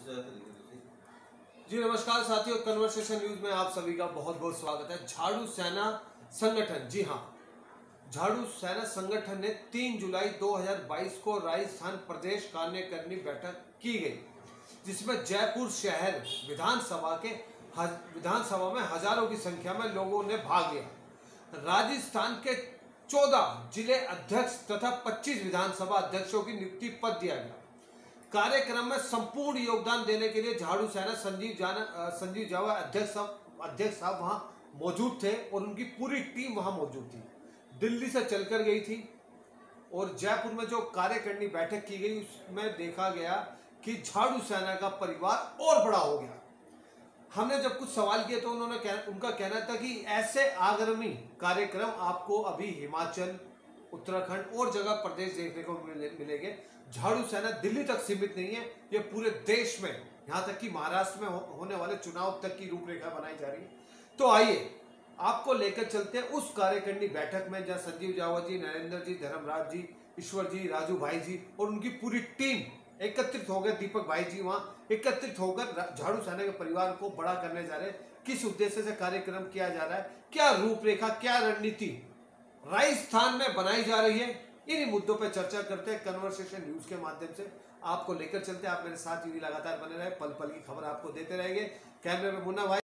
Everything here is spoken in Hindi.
जी नमस्कार साथियों, कन्वर्सेशन न्यूज में आप सभी का बहुत बहुत स्वागत है। झाड़ू सेना संगठन, जी हाँ, झाड़ू सेना संगठन ने 3 जुलाई 2022 को राजस्थान प्रदेश कार्यकारिणी बैठक की गई, जिसमें जयपुर शहर विधानसभा में हजारों की संख्या में लोगों ने भाग लिया। राजस्थान के 14 जिले अध्यक्ष तथा 25 विधानसभा अध्यक्षों की नियुक्ति पद दिया गया। कार्यक्रम में संपूर्ण योगदान देने के लिए झाड़ू सेना संजीव जावा अध्यक्ष साहब वहां मौजूद थे और उनकी पूरी टीम वहां मौजूद थी। दिल्ली से चलकर गई थी और जयपुर में जो कार्यकारिणी बैठक की गई उसमें देखा गया कि झाड़ू सेना का परिवार और बड़ा हो गया। हमने जब कुछ सवाल किए तो उनका कहना था कि ऐसे आगामी कार्यक्रम आपको अभी हिमाचल, उत्तराखंड और जगह प्रदेश देखने को मिलेंगे। झाड़ू सेना दिल्ली तक सीमित नहीं है, ये पूरे देश में, यहाँ तक कि महाराष्ट्र में होने वाले चुनाव तक की रूपरेखा बनाई जा रही है। तो आइए आपको लेकर चलते हैं उस कार्यकारिणी बैठक में जहाँ संजीव जावा जी, नरेंद्र जी, धर्मराज जी, ईश्वर जी, राजू भाई जी और उनकी पूरी टीम एकत्रित हो गए। दीपक भाई जी वहां एकत्रित होकर झाड़ू सेना के परिवार को बड़ा करने जा रहे हैं। किस उद्देश्य से कार्यक्रम किया जा रहा है, क्या रूपरेखा, क्या रणनीति राजस्थान में बनाई जा रही है, इन्हीं मुद्दों पर चर्चा करते हैं। कन्वर्सेशन न्यूज के माध्यम से आपको लेकर चलते हैं। आप मेरे साथ ही लगातार बने रहे, पल पल की खबर आपको देते रहेंगे। कैमरे में मुन्ना भाई।